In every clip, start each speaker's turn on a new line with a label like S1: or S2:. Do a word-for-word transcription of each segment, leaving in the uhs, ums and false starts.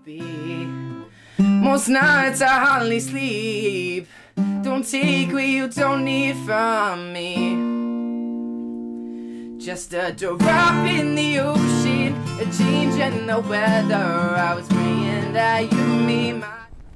S1: be. Most nights I hardly sleep. Don't take what you don't need from me. Just a drop in the ocean, a change in the weather. I was praying that you meet my...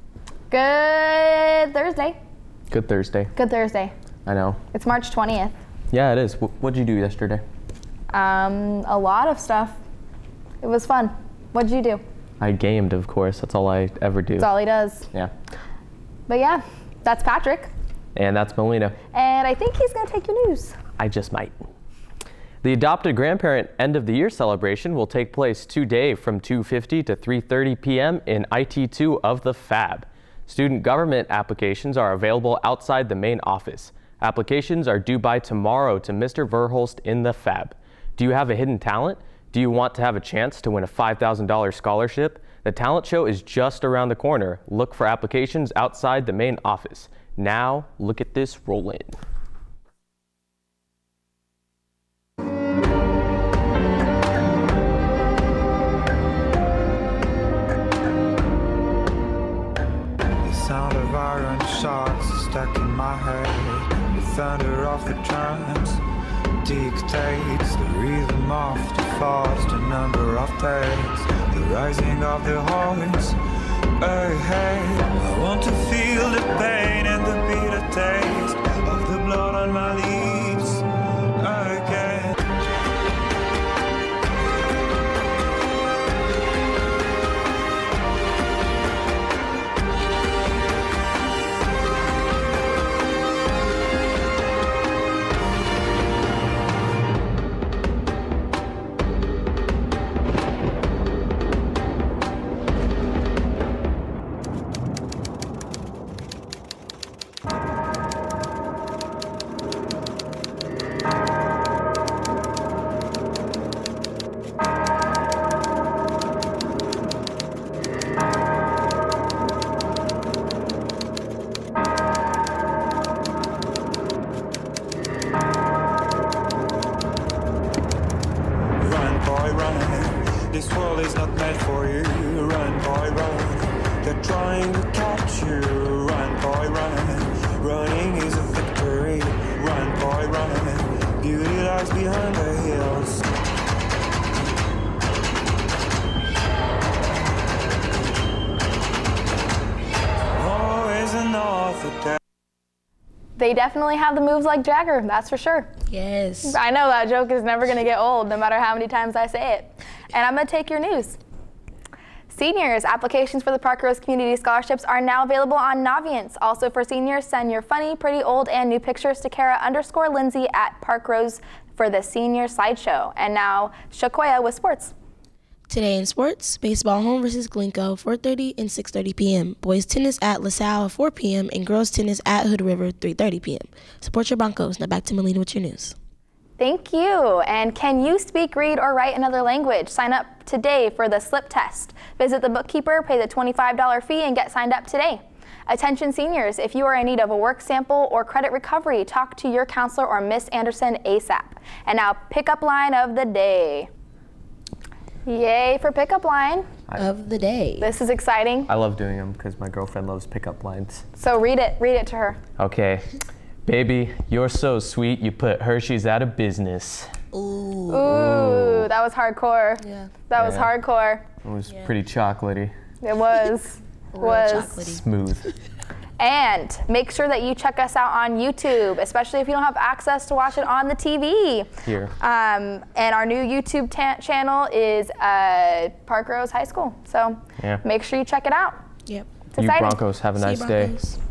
S2: Good Thursday.
S3: Good Thursday.
S2: Good Thursday.
S3: I know.
S2: It's March twentieth.
S3: Yeah, it is. W what'd you do yesterday?
S2: Um, a lot of stuff. It was fun. What'd you do?
S3: I gamed, of course. That's all I ever do.
S2: That's all he does.
S3: Yeah.
S2: But yeah, that's Patrick.
S3: And that's Melina.
S2: And I think he's gonna take your news.
S3: I just might. The Adopted Grandparent End of the Year celebration will take place today from two fifty to three thirty p m in I T two of the Fab. Student government applications are available outside the main office. Applications are due by tomorrow to Mister Verhulst in the Fab. Do you have a hidden talent? Do you want to have a chance to win a five thousand dollar scholarship? The talent show is just around the corner. Look for applications outside the main office. Now, look at this roll in.
S4: Sound of iron shots stuck in my head. The thunder of the drums dictates the rhythm of the fast, the number of days, the rising of the horns ahead. I want to feel the pain and the bitter taste of the blood on my lips again. This world is not meant for you. Run, boy, run. They're trying to catch you. Run, boy, run. Running is a victory. Run, boy, run. Beauty lies behind the hills. Always another day.
S2: They definitely have the moves like Jagger, that's for sure.
S5: Yes.
S2: I know that joke is never gonna get old, no matter how many times I say it. And I'm gonna take your news. Seniors, applications for the Parkrose Community Scholarships are now available on Naviance. Also for seniors, send your funny, pretty, old, and new pictures to Kara underscore Lindsay at Parkrose for the senior slideshow. And now, Shakoya with sports.
S5: Today in sports, baseball home versus Glencoe, four thirty and six thirty p m Boys tennis at LaSalle at four p m and girls tennis at Hood River, three thirty p m Support your Broncos. Now back to Melina with your news.
S2: Thank you. And can you speak, read, or write another language? Sign up today for the SLIP test. Visit the bookkeeper, pay the twenty-five dollar fee, and get signed up today. Attention seniors, if you are in need of a work sample or credit recovery, talk to your counselor or Miss Anderson ASAP. And now, pickup line of the day. Yay for pickup line.
S5: Of the day.
S2: This is exciting.
S3: I love doing them because my girlfriend loves pickup lines.
S2: So read it, read it to her.
S3: Okay. Baby, you're so sweet, you put Hershey's out of business.
S5: Ooh.
S2: Ooh, that was hardcore.
S5: Yeah.
S2: That was
S3: Yeah.
S2: hardcore.
S3: It was
S5: Yeah.
S3: pretty chocolatey.
S2: It was.
S5: Real
S2: was.
S5: chocolatey.
S3: Smooth.
S2: And make sure that you check us out on YouTube, especially if you don't have access to watch it on the T V.
S3: Here.
S2: Um, and our new YouTube ta- channel is uh, Parkrose High School. So
S3: Yeah.
S2: make sure you check it out.
S5: Yep.
S2: It's
S3: You
S2: exciting.
S3: Broncos, have a
S5: See you,
S3: nice day.
S5: Broncos.